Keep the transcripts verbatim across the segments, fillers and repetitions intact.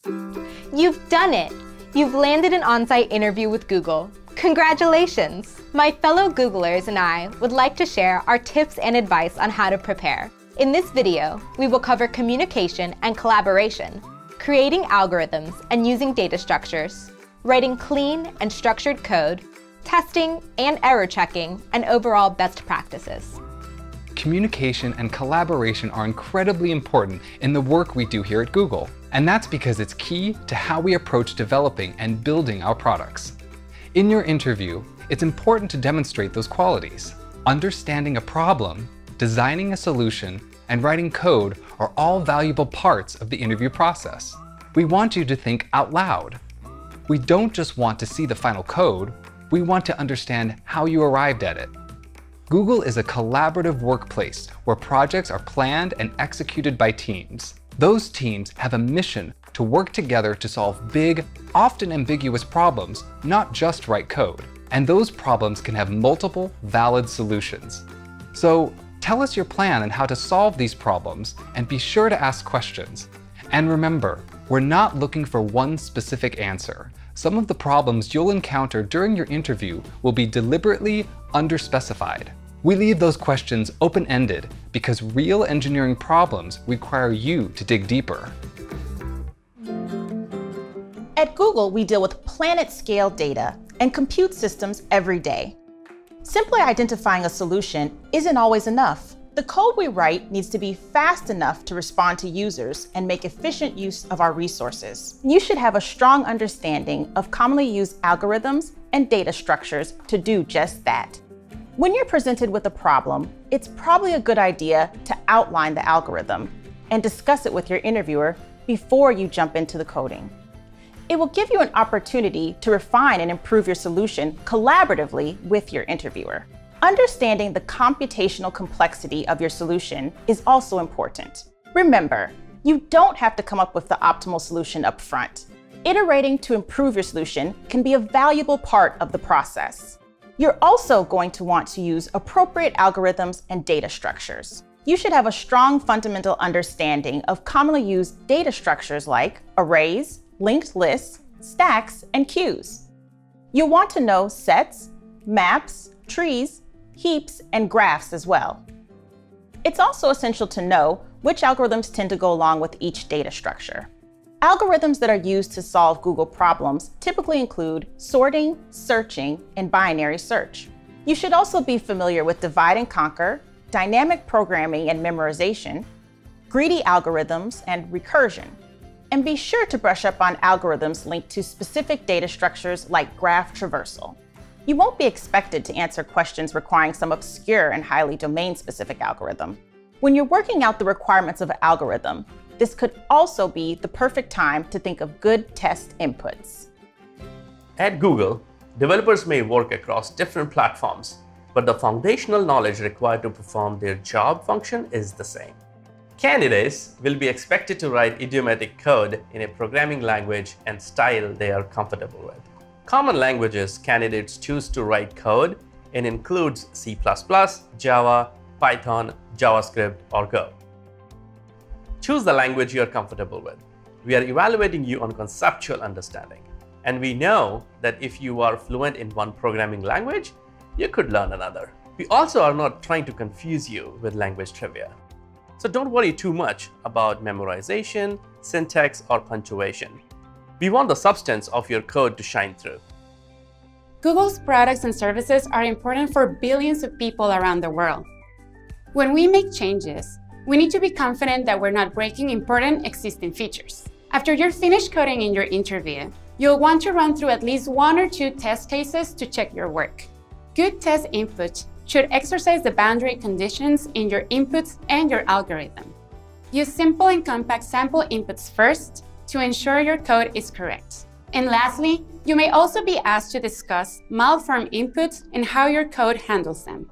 You've done it! You've landed an on-site interview with Google. Congratulations! My fellow Googlers and I would like to share our tips and advice on how to prepare. In this video, we will cover communication and collaboration, creating algorithms and using data structures, writing clean and structured code, testing and error checking, and overall best practices. Communication and collaboration are incredibly important in the work we do here at Google. And that's because it's key to how we approach developing and building our products. In your interview, it's important to demonstrate those qualities. Understanding a problem, designing a solution, and writing code are all valuable parts of the interview process. We want you to think out loud. We don't just want to see the final code, we want to understand how you arrived at it. Google is a collaborative workplace where projects are planned and executed by teams. Those teams have a mission to work together to solve big, often ambiguous problems, not just write code. And those problems can have multiple valid solutions. So tell us your plan on how to solve these problems and be sure to ask questions. And remember, we're not looking for one specific answer. Some of the problems you'll encounter during your interview will be deliberately underspecified. We leave those questions open-ended because real engineering problems require you to dig deeper. At Google, we deal with planet-scale data and compute systems every day. Simply identifying a solution isn't always enough. The code we write needs to be fast enough to respond to users and make efficient use of our resources. You should have a strong understanding of commonly used algorithms and data structures to do just that. When you're presented with a problem, it's probably a good idea to outline the algorithm and discuss it with your interviewer before you jump into the coding. It will give you an opportunity to refine and improve your solution collaboratively with your interviewer. Understanding the computational complexity of your solution is also important. Remember, you don't have to come up with the optimal solution up front. Iterating to improve your solution can be a valuable part of the process. You're also going to want to use appropriate algorithms and data structures. You should have a strong fundamental understanding of commonly used data structures like arrays, linked lists, stacks, and queues. You'll want to know sets, maps, trees, heaps, and graphs as well. It's also essential to know which algorithms tend to go along with each data structure. Algorithms that are used to solve Google problems typically include sorting, searching, and binary search. You should also be familiar with divide and conquer, dynamic programming and memorization, greedy algorithms, and recursion. And be sure to brush up on algorithms linked to specific data structures like graph traversal. You won't be expected to answer questions requiring some obscure and highly domain-specific algorithm. When you're working out the requirements of an algorithm, this could also be the perfect time to think of good test inputs. At Google, developers may work across different platforms, but the foundational knowledge required to perform their job function is the same. Candidates will be expected to write idiomatic code in a programming language and style they are comfortable with. Common languages candidates choose to write code in includes C plus plus, Java, Python, JavaScript, or Go. Choose the language you are comfortable with. We are evaluating you on conceptual understanding. And we know that if you are fluent in one programming language, you could learn another. We also are not trying to confuse you with language trivia. So don't worry too much about memorization, syntax, or punctuation. We want the substance of your code to shine through. Google's products and services are important for billions of people around the world. When we make changes, we need to be confident that we're not breaking important existing features. After you're finished coding in your interview, you'll want to run through at least one or two test cases to check your work. Good test input should exercise the boundary conditions in your inputs and your algorithm. Use simple and compact sample inputs first to ensure your code is correct. And lastly, you may also be asked to discuss malform inputs and how your code handles them.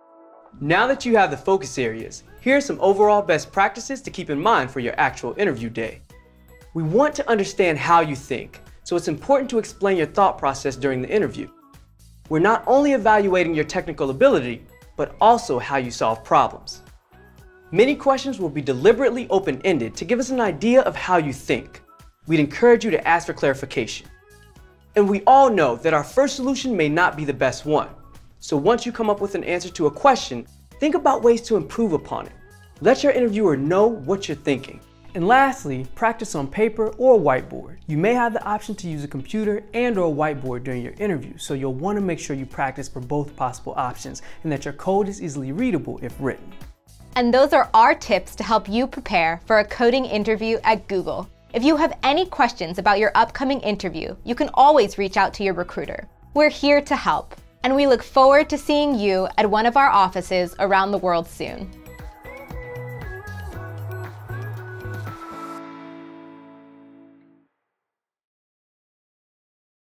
Now that you have the focus areas, here are some overall best practices to keep in mind for your actual interview day. We want to understand how you think, so it's important to explain your thought process during the interview. We're not only evaluating your technical ability, but also how you solve problems. Many questions will be deliberately open-ended to give us an idea of how you think. we'd encourage you to ask for clarification. And we all know that our first solution may not be the best one. So once you come up with an answer to a question, think about ways to improve upon it. Let your interviewer know what you're thinking. And lastly, practice on paper or a whiteboard. You may have the option to use a computer and or a whiteboard during your interview, so you'll want to make sure you practice for both possible options and that your code is easily readable if written. And those are our tips to help you prepare for a coding interview at Google. If you have any questions about your upcoming interview, you can always reach out to your recruiter. We're here to help, and we look forward to seeing you at one of our offices around the world soon.